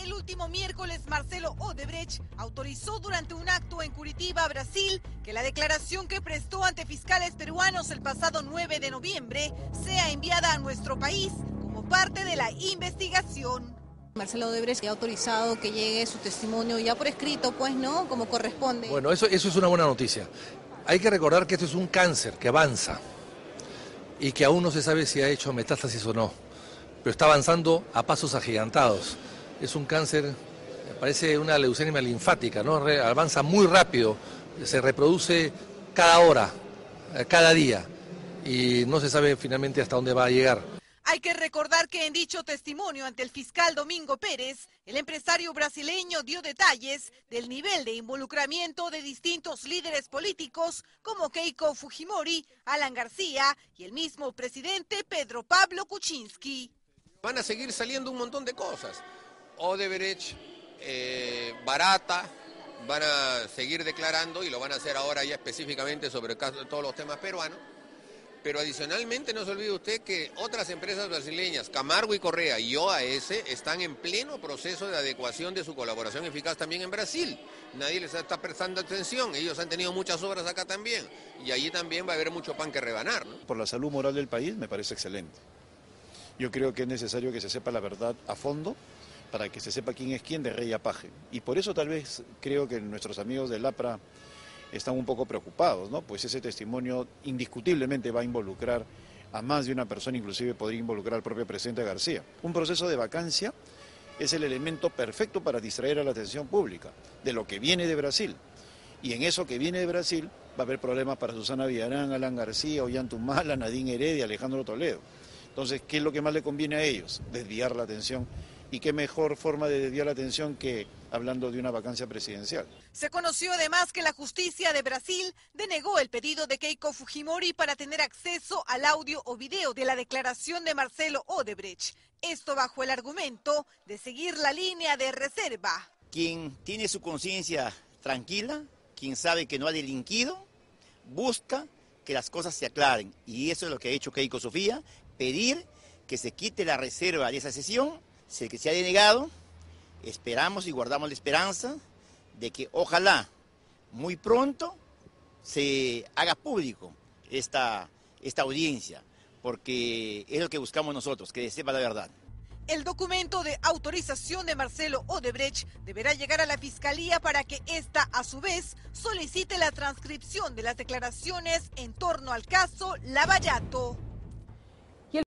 El último miércoles, Marcelo Odebrecht autorizó durante un acto en Curitiba, Brasil, que la declaración que prestó ante fiscales peruanos el pasado 9 de noviembre sea enviada a nuestro país como parte de la investigación. Marcelo Odebrecht ha autorizado que llegue su testimonio ya por escrito, pues, ¿no? Como corresponde. Bueno, eso es una buena noticia. Hay que recordar que esto es un cáncer que avanza y que aún no se sabe si ha hecho metástasis o no, pero está avanzando a pasos agigantados. Es un cáncer, parece una leucemia linfática, ¿no? Avanza muy rápido, se reproduce cada hora, cada día, y no se sabe finalmente hasta dónde va a llegar. Hay que recordar que en dicho testimonio ante el fiscal Domingo Pérez, el empresario brasileño dio detalles del nivel de involucramiento de distintos líderes políticos como Keiko Fujimori, Alan García y el mismo presidente Pedro Pablo Kuczynski. Van a seguir saliendo un montón de cosas. Odebrecht, Barata, van a seguir declarando y lo van a hacer ahora ya específicamente sobre todos los temas peruanos. Pero adicionalmente no se olvide usted que otras empresas brasileñas, Camargo y Correa y OAS, están en pleno proceso de adecuación de su colaboración eficaz también en Brasil. Nadie les está prestando atención, ellos han tenido muchas obras acá también y allí también va a haber mucho pan que rebanar, ¿no? Por la salud moral del país me parece excelente. Yo creo que es necesario que se sepa la verdad a fondo para que se sepa quién es quién de rey a paje. Y por eso tal vez creo que nuestros amigos del APRA están un poco preocupados, ¿no? Pues ese testimonio indiscutiblemente va a involucrar a más de una persona, inclusive podría involucrar al propio presidente García. Un proceso de vacancia es el elemento perfecto para distraer a la atención pública de lo que viene de Brasil. Y en eso que viene de Brasil va a haber problemas para Susana Villarán, Alan García, Ollantumala, Nadine Heredia, Alejandro Toledo. Entonces, ¿qué es lo que más le conviene a ellos? Desviar la atención. ¿Y qué mejor forma de desviar la atención que hablando de una vacancia presidencial? Se conoció además que la justicia de Brasil denegó el pedido de Keiko Fujimori para tener acceso al audio o video de la declaración de Marcelo Odebrecht. Esto bajo el argumento de seguir la línea de reserva. Quien tiene su conciencia tranquila, quien sabe que no ha delinquido, busca que las cosas se aclaren. Y eso es lo que ha hecho Keiko Sofía, pedir que se quite la reserva de esa sesión. Sé que se ha denegado, esperamos y guardamos la esperanza de que ojalá muy pronto se haga público esta audiencia, porque es lo que buscamos nosotros, que se sepa la verdad. El documento de autorización de Marcelo Odebrecht deberá llegar a la Fiscalía para que ésta, a su vez, solicite la transcripción de las declaraciones en torno al caso Lavallato.